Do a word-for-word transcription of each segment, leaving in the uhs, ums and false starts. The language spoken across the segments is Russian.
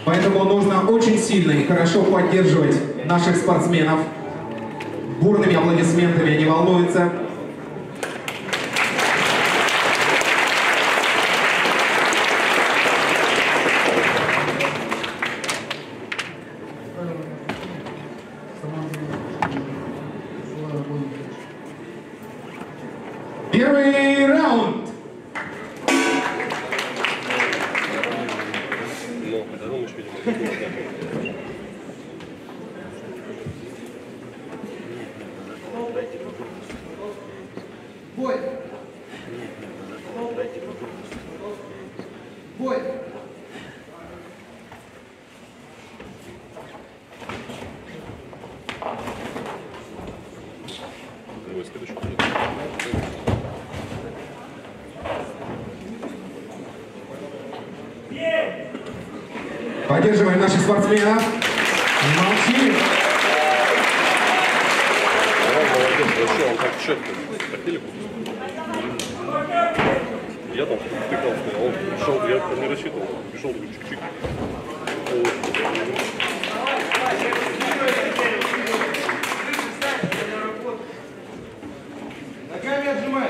Поэтому нужно очень сильно и хорошо поддерживать наших спортсменов. Бурными аплодисментами они волнуются. Первый раунд. Бой! Бой! Поддерживаем наших спортсменов. Молчи. Вообще, он так четко. Хотели бы? Я там втыкался, он пришел, я не рассчитывал, пришел, такой чик-чик. Ногами отжимай!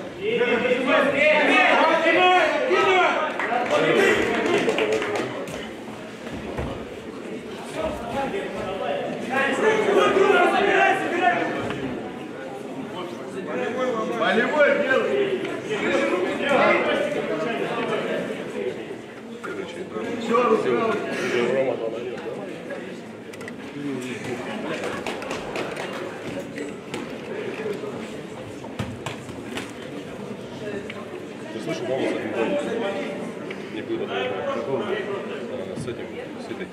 Болевой делай! Все, Руслан! Ты слышал голос один голос? Не будет такого. С этим, с этой.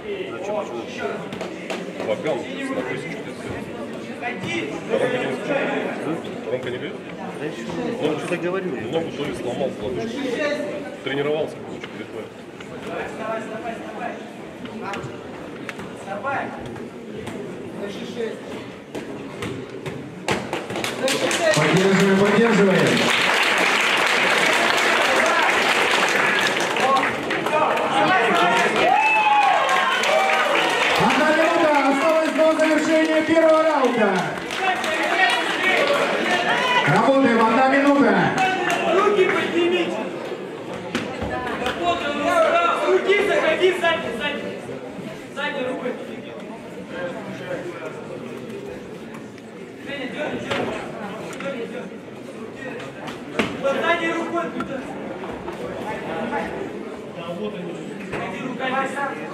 Ваган с ногой что-то. Ромка не бьет? Да еще, он что-то говорил. Ногу то ли сломал, лодыжку. Тренировался, короче, перед твоим. Вставай, вставай, вставай! Вставай! Поддерживаем, поддерживаем. Одна минута осталась до завершения первого раунда. Работаем, одна минута. Руки поднимите. Руки заходи, сзади, сзади. Сзади рукой. Женя, дергай, дергай. Дергай, дергай. Вот сзади рукой туда. Да, вот они. Ходи руками.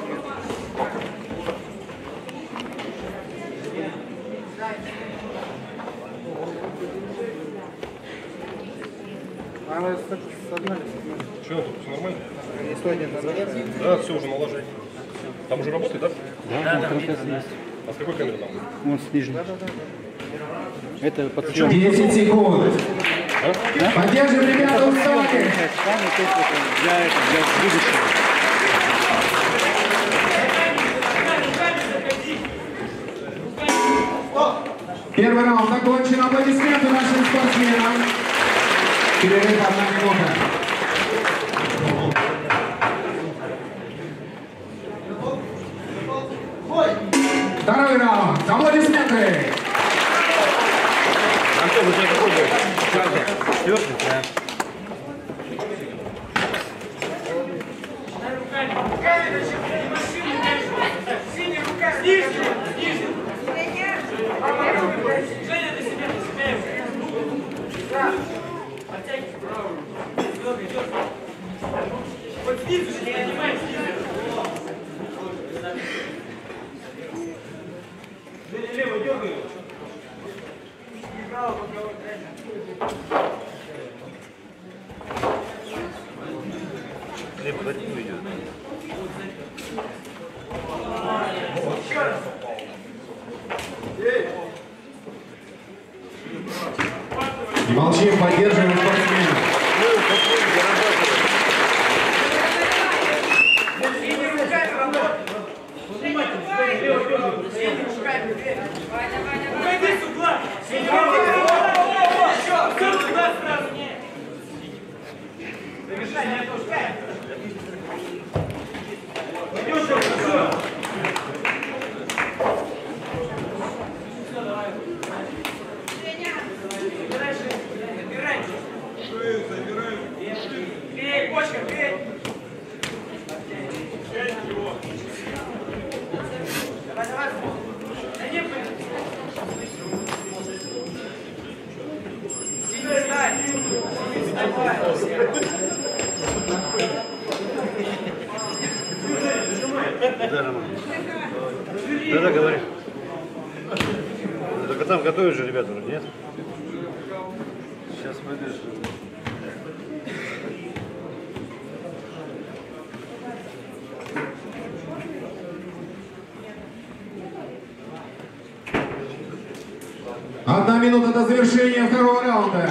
Она согнали. Что, тут все нормально? сто один назад. Да, все уже налажено. Там уже работает, да? Да, да, там есть. А с какой камеры там? Он с нижней. Это подсъемка. десять секунд. А? Поддержим, ребята, уставайте. Для этого, для будущего. Первый раунд закончен. Аплодисменты нашим спортсменам. Перерыв одна минута. Второй раунд. Аплодисменты. Антон, у тебя какой был? Четвертый? Да. Синяя рука, снизу, снизу. Женя, на себя, на себя. Подтягивай правую. Дергай, дергай. Вот снизу же не поднимай, снизу. Женя, лево дергай. Право, боковой, правильно. Либо в один идет. Не молчим, поддерживаем спортсменов. Уходи с угла. Все туда сразу. Завершай, не отпускай. Идешь Да, Роман. Да-да, говори. Только там готовят же ребята, нет? Сейчас пойдешь. Одна минута до завершения второго раунда.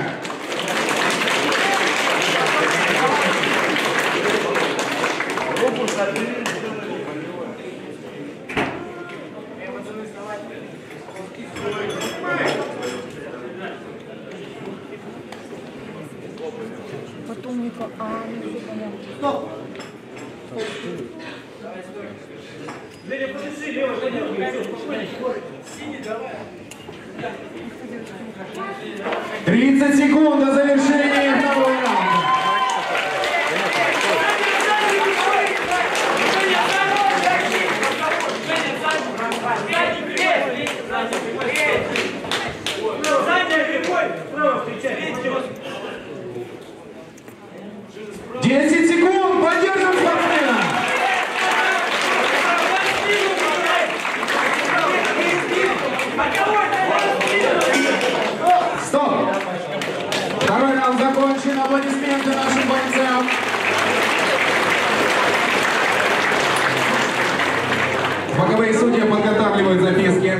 Потом не по... А, не все понятно. Стоп! Женя, подыши, Лева, Женя, синий, давай. тридцать секунд до завершения второго раунда. десять секунд, поддержим спортсмена. Стоп! Второй раунд закончен. Аплодисменты нашим бойцам. Боковые судьи подготавливают записки.